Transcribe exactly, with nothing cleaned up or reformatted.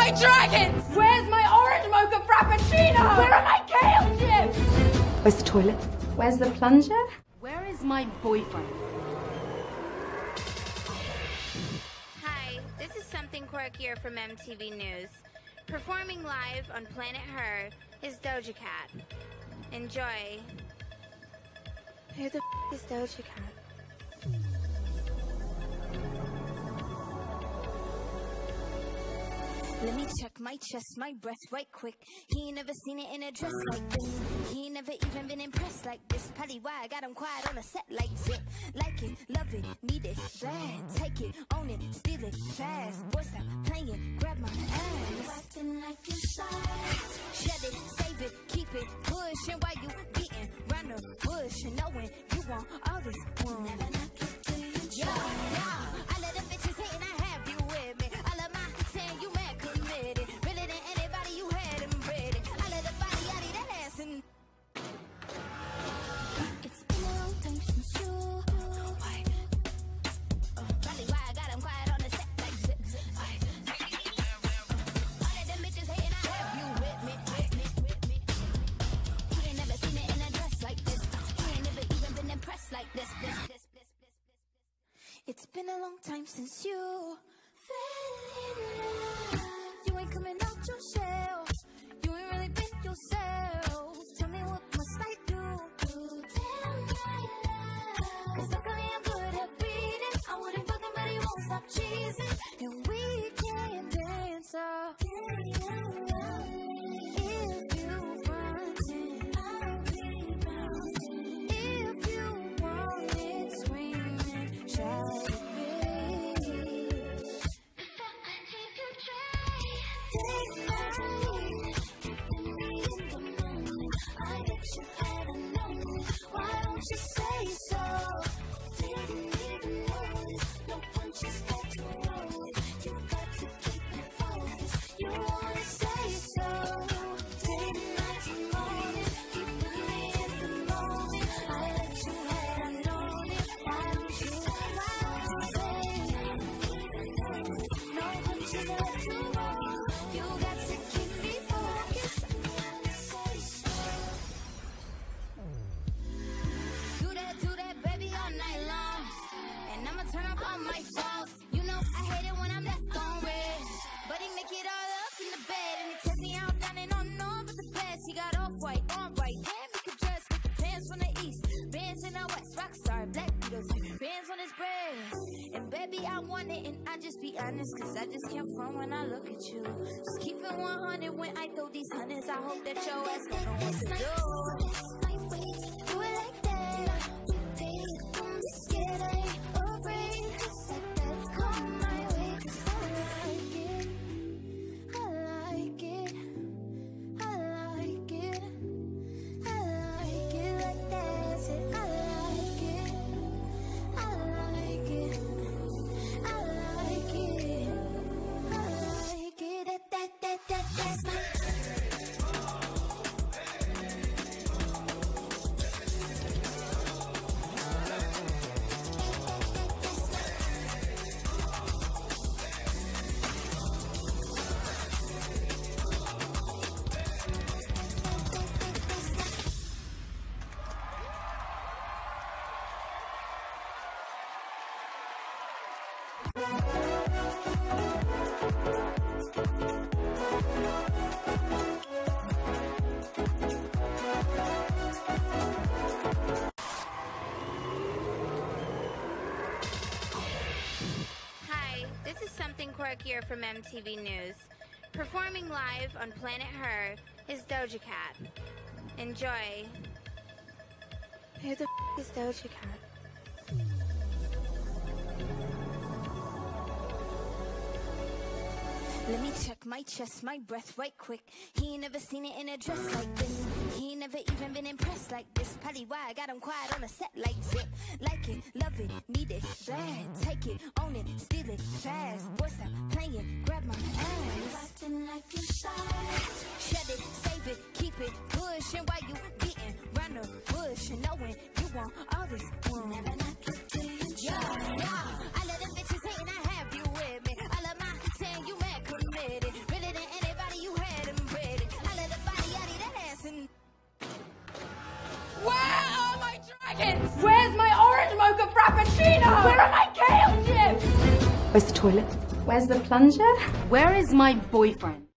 my dragons? Where's my orange mocha frappuccino? Where are my kale chips? Where's the toilet? Where's the plunger? Where is my boyfriend? Hi, this is Something Quirkier from M T V News. Performing live on Planet Her is Doja Cat. Enjoy. Who the f is Doja Cat? Let me check my chest, my breath right quick. He ain't never seen it in a dress like this. He ain't never even been impressed like this. Probably why I got him quiet on a set like zip. Like it, love it, need it, bad. Take it, own it, steal it, fast. Boy, stop playing, grab my ass. Acting like you shy. Shed it, save it, keep it, push. And while you beating round the bush, and knowing you want all this one. Never knock it till you try. Yeah, yeah. I let the bitches hate and I have you with me. I love my saying you mad committed. Really than anybody you had and ready. I let the body out of that ass and it's been a long time since you. Why? Uh, probably why I got him quiet on the set like zip. Why? All of them bitches hating, I have you with me. With me, with me. You ain't never seen it in a dress like this. You ain't never even been impressed like this. This, this, this, this, this, this. It's been a long time since you fell in love. You ain't coming out your shell. You ain't really been yourself. Tell me what must I do to tell my love? Cause luckily I'm good at reading. I wouldn't fuck him, but he won't stop cheesing. And we can dance all day around. If you frontin', I'll be bouncing. If you want it, screaming, shout it, baby. If you try, take my hand, keeping me in the moment. I bet you hadn't known it. Why don't you say so? Didn't even notice. No punches got to roll it. You got to keep it focused. You wanna say so? Take my morning, keeping me in the moment. I bet you hadn't known it. Why don't you say so? No punches got to roll. You got to keep me focused. You wanna say so? Do that, do that, baby, all night long. And I'ma turn up all my songs. You know I hate it when I'm left on red. But he make it all up in the bed. And he take me out down and on on with the best. He got off white, on right. And we could dress with the pants from the east. Bands in the west, rock star, black Beatles. Bands on his breast. And baby, I want it. And I just be honest, cause I just can't front when I look at you. Just keep it one hundred when I throw these hundreds. I hope that your ass don't know what to do. Do it like that. We pay it, don't be scared, I ain't afraid. Just like that, come my way. Cause I like it, I like it, I like it, I like it like that. Say, I like it, I like it, I like it, I like it, that, that, that, that, that's my Hi, this is Something Quirkier from M T V News. Performing live on Planet Her is Doja Cat. Enjoy. Who the f is Doja Cat? Let me check my chest, my breath right quick. He ain't never seen it in a dress like this. He ain't never even been impressed like this. Probably why I got him quiet on a set like zip. Like it, love it, need it, bad. Take it, own it, steal it, fast. Boy, stop playing, grab my ass. Acting like you shy. Shed it, save it, keep it, push. And while you beating round the bush, and knowing you want all this one. Never knock it till you try. Yeah, yeah. I let them bitches hate and I have you with me. I love my saying you mad committed. Really than Where's the toilet? Where's the plunger? Where is my boyfriend?